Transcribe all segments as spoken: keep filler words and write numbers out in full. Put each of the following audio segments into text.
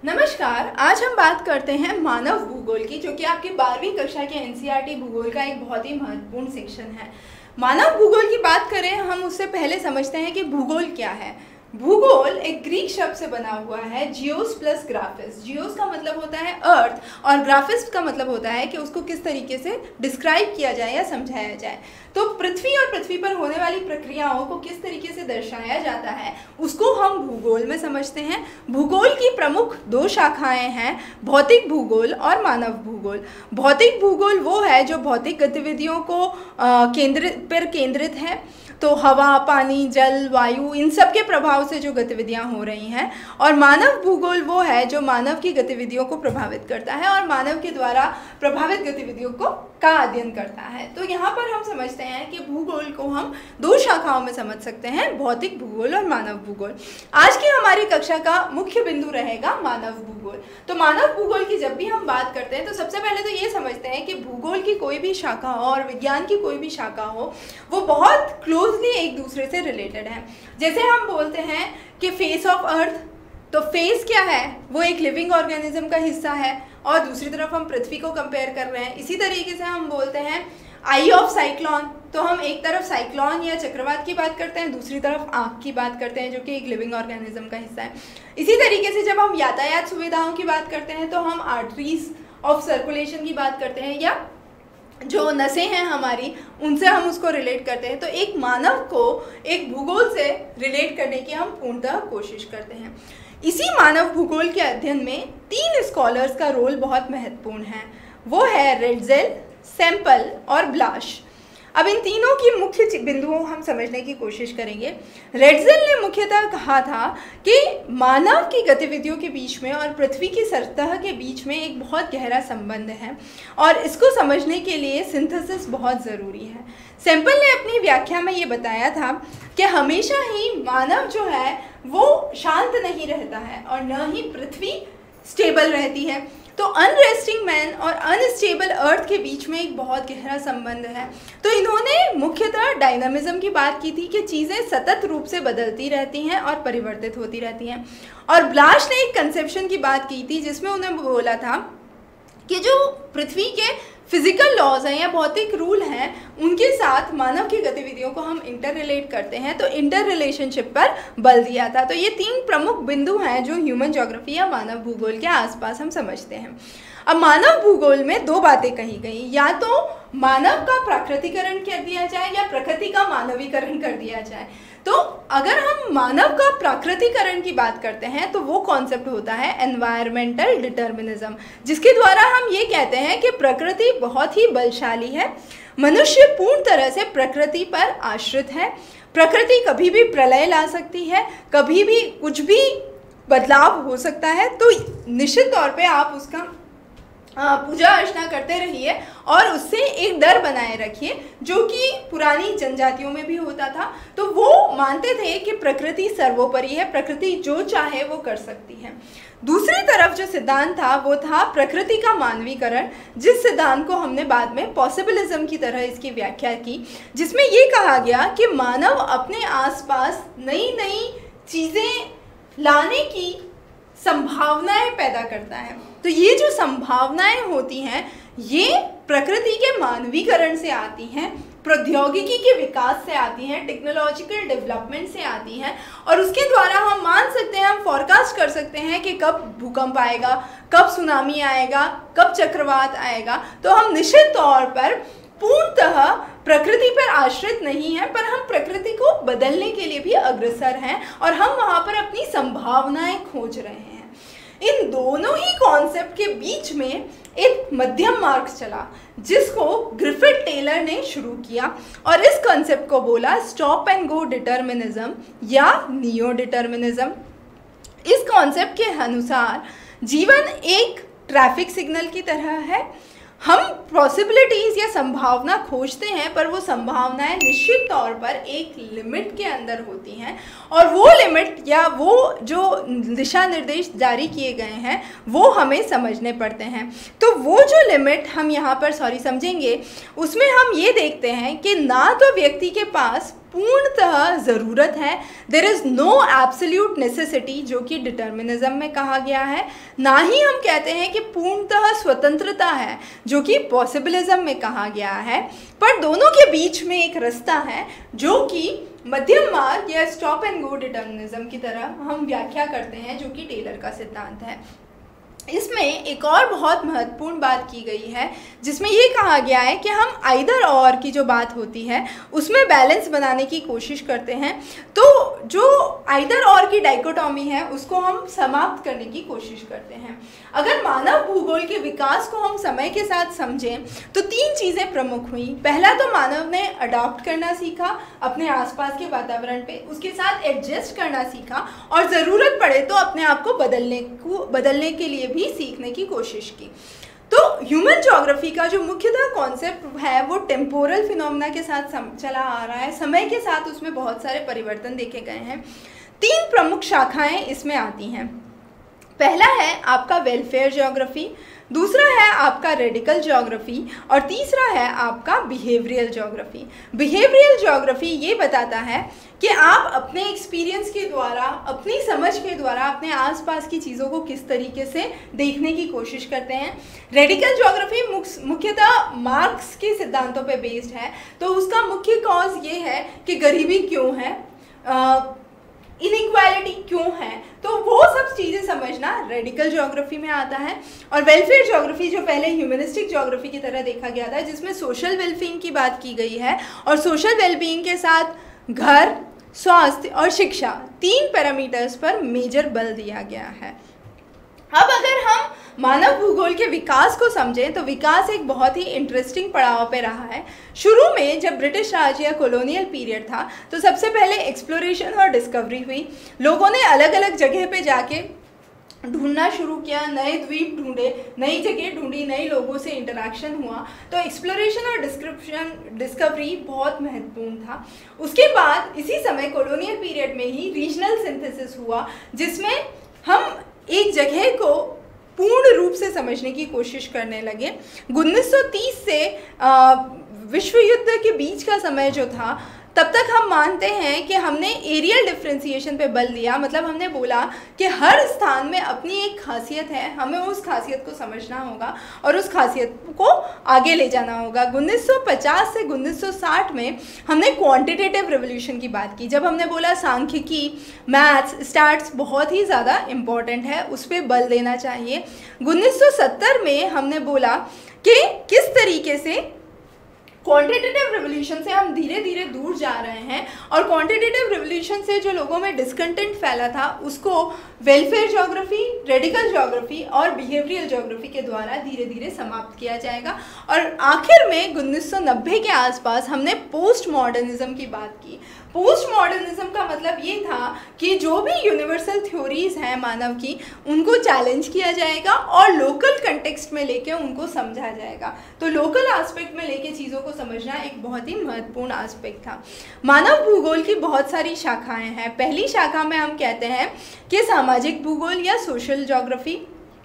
नमस्कार। आज हम बात करते हैं मानव भूगोल की, जो कि आपकी बारहवीं कक्षा के एनसीईआरटी भूगोल का एक बहुत ही महत्वपूर्ण सेक्शन है। मानव भूगोल की बात करें हम, उससे पहले समझते हैं कि भूगोल क्या है। भूगोल एक ग्रीक शब्द से बना हुआ है, जियोस प्लस ग्राफिस। जियोस का मतलब होता है अर्थ और ग्राफिस का मतलब होता है कि उसको किस तरीके से डिस्क्राइब किया जाए या समझाया जाए। तो पृथ्वी और पृथ्वी पर होने वाली प्रक्रियाओं को किस तरीके से दर्शाया जाता है उसको हम भूगोल में समझते हैं। भूगोल की प्रमुख दो शाखाएं हैं, भौतिक भूगोल और मानव भूगोल। भौतिक भूगोल वो है जो भौतिक गतिविधियों को केंद्रित पर केंद्रित है, तो हवा, पानी, जल, वायु, इन सब के प्रभाव से जो गतिविधियां हो रही हैं। और मानव भूगोल वो है जो मानव की गतिविधियों को प्रभावित करता है और मानव के द्वारा प्रभावित गतिविधियों को का अध्ययन करता है। तो यहाँ पर हम समझते हैं कि भूगोल को हम दो शाखाओं में समझ सकते हैं, भौतिक भूगोल और मानव भूगोल। आज की हमारी कक्षा का मुख्य बिंदु रहेगा मानव भूगोल। तो मानव भूगोल की जब भी हम बात करते हैं तो सबसे पहले तो ये समझते हैं कि भूगोल की कोई भी शाखा हो और विज्ञान की कोई भी शाखा हो, वो बहुत क्लोजली एक दूसरे से रिलेटेड है। जैसे हम बोलते हैं कि फेस ऑफ अर्थ, तो फेस क्या है, वो एक लिविंग ऑर्गेनिज्म का हिस्सा है और दूसरी तरफ हम पृथ्वी को कंपेयर कर रहे हैं। इसी तरीके से हम बोलते हैं आई ऑफ साइक्लोन, तो हम एक तरफ साइक्लोन या चक्रवात की बात करते हैं, दूसरी तरफ आँख की बात करते हैं जो कि एक लिविंग ऑर्गेनिज्म का हिस्सा है। इसी तरीके से जब हम यातायात सुविधाओं की बात करते हैं तो हम आर्टरीज ऑफ सर्कुलेशन की बात करते हैं, या जो नसें हैं हमारी उनसे हम उसको रिलेट करते हैं। तो एक मानव को एक भूगोल से रिलेट करने की हम पूर्णतः कोशिश करते हैं। इसी मानव भूगोल के अध्ययन में तीन स्कॉलर्स का रोल बहुत महत्वपूर्ण है, वो है रेडजेल, सैंपल और ब्लाश। अब इन तीनों की मुख्य बिंदुओं हम समझने की कोशिश करेंगे। रेडजेल ने मुख्यतः कहा था कि मानव की गतिविधियों के बीच में और पृथ्वी की सतह के बीच में एक बहुत गहरा संबंध है और इसको समझने के लिए सिंथेसिस बहुत ज़रूरी है। सैंपल ने अपनी व्याख्या में ये बताया था कि हमेशा ही मानव जो है वो शांत नहीं रहता है और न ही पृथ्वी स्टेबल रहती है। तो अनरेस्टिंग मैन और अनस्टेबल अर्थ के बीच में एक बहुत गहरा संबंध है। तो इन्होंने मुख्यतः डायनामिज्म की बात की थी कि चीज़ें सतत रूप से बदलती रहती हैं और परिवर्तित होती रहती हैं। और ब्लाश ने एक कंसेप्शन की बात की थी जिसमें उन्हें बोला था कि जो पृथ्वी के फिजिकल लॉज हैं या भौतिक रूल हैं उनके साथ मानव की गतिविधियों को हम इंटर रिलेट करते हैं, तो इंटर रिलेशनशिप पर बल दिया था। तो ये तीन प्रमुख बिंदु हैं जो ह्यूमन ज्योग्राफी या मानव भूगोल के आसपास हम समझते हैं। अब मानव भूगोल में दो बातें कही गई, या तो मानव का प्राकृतिकरण कर दिया जाए या प्रकृति का मानवीकरण कर दिया जाए। तो अगर हम मानव का प्राकृतिकरण की बात करते हैं तो वो कॉन्सेप्ट होता है एनवायरमेंटल डिटर्मिनिज्म, जिसके द्वारा हम ये कहते हैं कि प्रकृति बहुत ही बलशाली है, मनुष्य पूर्ण तरह से प्रकृति पर आश्रित है, प्रकृति कभी भी प्रलय ला सकती है, कभी भी कुछ भी बदलाव हो सकता है। तो निश्चित तौर पे आप उसका पूजा अर्चना करते रहिए और उससे एक डर बनाए रखिए, जो कि पुरानी जनजातियों में भी होता था। तो वो मानते थे कि प्रकृति सर्वोपरि है, प्रकृति जो चाहे वो कर सकती है। दूसरी तरफ जो सिद्धांत था वो था प्रकृति का मानवीकरण, जिस सिद्धांत को हमने बाद में पॉसिबिलिज्म की तरह इसकी व्याख्या की, जिसमें ये कहा गया कि मानव अपने आसपास नई नई चीज़ें लाने की संभावनाएं पैदा करता है। तो ये जो संभावनाएं होती हैं ये प्रकृति के मानवीकरण से आती हैं, प्रौद्योगिकी के विकास से आती हैं, टेक्नोलॉजिकल डेवलपमेंट से आती हैं, और उसके द्वारा हम मान सकते हैं, हम फॉरकास्ट कर सकते हैं कि कब भूकंप आएगा, कब सुनामी आएगा, कब चक्रवात आएगा। तो हम निश्चित तौर पर पूर्णतः प्रकृति पर आश्रित नहीं है, पर हम प्रकृति को बदलने के लिए भी अग्रसर हैं और हम वहाँ पर अपनी संभावनाएं खोज रहे हैं। इन दोनों ही कॉन्सेप्ट के बीच में एक मध्यम मार्ग चला जिसको ग्रिफिथ टेलर ने शुरू किया और इस कॉन्सेप्ट को बोला स्टॉप एंड गो डिटर्मिनिज्म या नियो डिटर्मिनिज्म। इस कॉन्सेप्ट के अनुसार जीवन एक ट्रैफिक सिग्नल की तरह है, हम पॉसिबिलिटीज़ या संभावना खोजते हैं, पर वो संभावनाएं निश्चित तौर पर एक लिमिट के अंदर होती हैं और वो लिमिट या वो जो दिशा निर्देश जारी किए गए हैं वो हमें समझने पड़ते हैं। तो वो जो लिमिट हम यहाँ पर सॉरी समझेंगे उसमें हम ये देखते हैं कि ना तो व्यक्ति के पास पूर्णतः ज़रूरत है। There is no absolute necessity, जो कि डिटर्मिनिज्म में कहा गया है। ना ही हम कहते हैं कि पूर्णतः स्वतंत्रता है, जो कि पॉसिबिलिज्म में कहा गया है। पर दोनों के बीच में एक रास्ता है, जो कि मध्यम मार्ग या स्टॉप एंड गो डिटर्मिनिज्म की तरह हम व्याख्या करते हैं, जो कि टेलर का सिद्धांत है। इसमें एक और बहुत महत्वपूर्ण बात की गई है, जिसमें ये कहा गया है कि हम आइदर और की जो बात होती है उसमें बैलेंस बनाने की कोशिश करते हैं। तो जो आइदर और की डाइकोटॉमी है उसको हम समाप्त करने की कोशिश करते हैं। अगर मानव भूगोल के विकास को हम समय के साथ समझें तो तीन चीज़ें प्रमुख हुई। पहला तो मानव ने अडॉप्ट करना सीखा अपने आसपास के वातावरण पे, उसके साथ एडजस्ट करना सीखा और ज़रूरत पड़े तो अपने आप को बदलने को बदलने के लिए भी सीखने की कोशिश की। तो ह्यूमन ज्योग्राफी का जो मुख्यतः कॉन्सेप्ट है वो टेम्पोरल फिनोमेना के साथ चला आ रहा है। समय के साथ उसमें बहुत सारे परिवर्तन देखे गए हैं। तीन प्रमुख शाखाएं इसमें आती हैं। पहला है आपका वेलफेयर ज्योग्राफी, दूसरा है आपका रेडिकल ज्योग्राफी और तीसरा है आपका बिहेवियरल ज्योग्राफी। बिहेवियरल ज्योग्राफी ये बताता है कि आप अपने एक्सपीरियंस के द्वारा, अपनी समझ के द्वारा अपने आसपास की चीज़ों को किस तरीके से देखने की कोशिश करते हैं। रेडिकल ज्योग्राफी मुख्यतः मार्क्स के सिद्धांतों पे बेस्ड है। तो उसका मुख्य कॉज ये है कि गरीबी क्यों है, इनइक्वालिटी क्यों है, तो वो सब चीज़ें समझना रेडिकल ज्योग्राफी में आता है। और वेलफेयर ज्योग्राफी जो पहले ह्यूमनिस्टिक ज्योग्राफी की तरह देखा गया था, जिसमें सोशल वेलबींग की बात की गई है और सोशल वेलबींग के साथ घर, स्वास्थ्य और शिक्षा तीन पैरामीटर्स पर मेजर बल दिया गया है। अब अगर हम मानव भूगोल के विकास को समझें तो विकास एक बहुत ही इंटरेस्टिंग पड़ाव पे रहा है। शुरू में जब ब्रिटिश राज या कॉलोनियल पीरियड था तो सबसे पहले एक्सप्लोरेशन और डिस्कवरी हुई। लोगों ने अलग अलग जगह पे जाके ढूंढना शुरू किया, नए द्वीप ढूंढे, नई जगह ढूंढी, नए लोगों से इंटरेक्शन हुआ। तो एक्सप्लोरेशन और डिस्क्रिप्शन डिस्कवरी बहुत महत्वपूर्ण था। उसके बाद इसी समय कॉलोनियल पीरियड में ही रीजनल सिंथेसिस हुआ, जिसमें हम एक जगह को पूर्ण रूप से समझने की कोशिश करने लगे। उन्नीस सौ तीस से विश्व युद्ध के बीच का समय जो था, तब तक हम मानते हैं कि हमने एरियल डिफ्रेंसिएशन पे बल दिया। मतलब हमने बोला कि हर स्थान में अपनी एक खासियत है, हमें उस खासियत को समझना होगा और उस खासियत को आगे ले जाना होगा। उन्नीस सौ पचास से उन्नीस सौ साठ में हमने क्वांटिटेटिव रिवोल्यूशन की बात की, जब हमने बोला सांख्यिकी, मैथ्स, स्टैट्स बहुत ही ज़्यादा इम्पॉर्टेंट है, उस पर बल देना चाहिए। उन्नीस सौ सत्तर में हमने बोला कि किस तरीके से क्वांटिटेटिव रिवोल्यूशन से हम धीरे धीरे दूर जा रहे हैं और क्वांटिटेटिव रिवोल्यूशन से जो लोगों में डिस्कंटेंट फैला था उसको वेलफेयर ज्योग्राफी, रेडिकल ज्योग्राफी और बिहेवियरल ज्योग्राफी के द्वारा धीरे धीरे समाप्त किया जाएगा। और आखिर में उन्नीस सौ नब्बे के आसपास हमने पोस्ट मॉडर्निज्म की बात की। पोस्ट मॉडर्निज्म का मतलब ये था कि जो भी यूनिवर्सल थ्योरीज हैं मानव की, उनको चैलेंज किया जाएगा और लोकल कंटेक्स्ट में लेके उनको समझा जाएगा। तो लोकल एस्पेक्ट में लेके चीज़ों को समझना एक बहुत ही महत्वपूर्ण एस्पेक्ट था। मानव भूगोल की बहुत सारी शाखाएं हैं। पहली शाखा में हम कहते हैं कि सामाजिक भूगोल या सोशल ज्योग्राफी,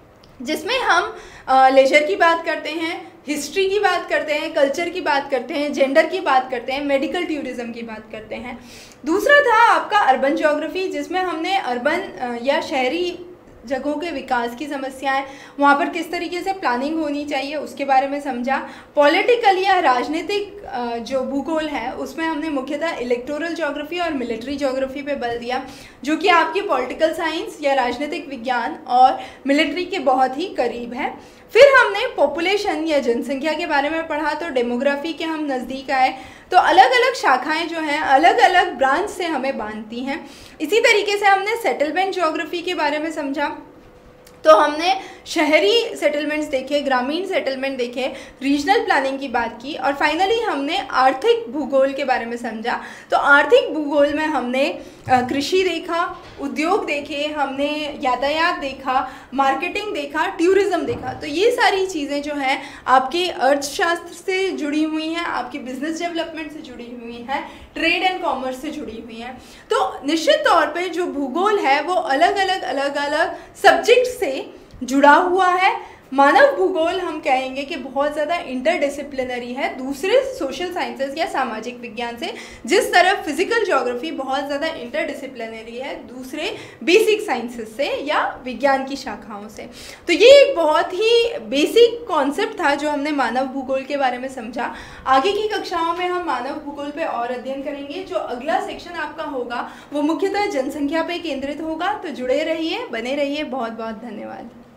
जिसमें हम लेजर की बात करते हैं, हिस्ट्री की बात करते हैं, कल्चर की बात करते हैं, जेंडर की बात करते हैं, मेडिकल टूरिज्म की बात करते हैं। दूसरा था आपका अर्बन ज्योग्राफी, जिसमें हमने अर्बन या शहरी जगहों के विकास की समस्याएं, वहाँ पर किस तरीके से प्लानिंग होनी चाहिए उसके बारे में समझा। पॉलिटिकल या राजनीतिक जो भूगोल है उसमें हमने मुख्यतः इलेक्टोरल ज्योग्राफी और मिलिट्री ज्योग्राफी पे बल दिया, जो कि आपकी पॉलिटिकल साइंस या राजनीतिक विज्ञान और मिलिट्री के बहुत ही करीब है। फिर हमने पॉपुलेशन या जनसंख्या के बारे में पढ़ा, तो डेमोग्राफी के हम नज़दीक आए। तो अलग अलग शाखाएं जो हैं अलग अलग ब्रांच से हमें बांधती हैं। इसी तरीके से हमने सेटलमेंट ज्योग्राफी के बारे में समझा, तो हमने शहरी सेटलमेंट्स देखे, ग्रामीण सेटलमेंट देखे, रीजनल प्लानिंग की बात की और फाइनली हमने आर्थिक भूगोल के बारे में समझा। तो आर्थिक भूगोल में हमने कृषि देखा, उद्योग देखे, हमने यातायात देखा, मार्केटिंग देखा, टूरिज्म देखा। तो ये सारी चीज़ें जो हैं आपके अर्थशास्त्र से जुड़ी हुई हैं, आपकी बिजनेस डेवलपमेंट से जुड़ी हुई हैं, ट्रेड एंड कॉमर्स से जुड़ी हुई हैं। तो निश्चित तौर पे जो भूगोल है वो अलग अलग अलग अलग सब्जेक्ट से जुड़ा हुआ है। मानव भूगोल हम कहेंगे कि बहुत ज़्यादा इंटरडिसिप्लिनरी है दूसरे सोशल साइंसेस या सामाजिक विज्ञान से, जिस तरह फिजिकल ज्योग्राफी बहुत ज़्यादा इंटरडिसिप्लिनरी है दूसरे बेसिक साइंसेस से या विज्ञान की शाखाओं से। तो ये एक बहुत ही बेसिक कॉन्सेप्ट था जो हमने मानव भूगोल के बारे में समझा। आगे की कक्षाओं में हम मानव भूगोल पे और अध्ययन करेंगे। जो अगला सेक्शन आपका होगा वो मुख्यतः जनसंख्या पे केंद्रित होगा। तो जुड़े रहिए, बने रहिए। बहुत बहुत धन्यवाद।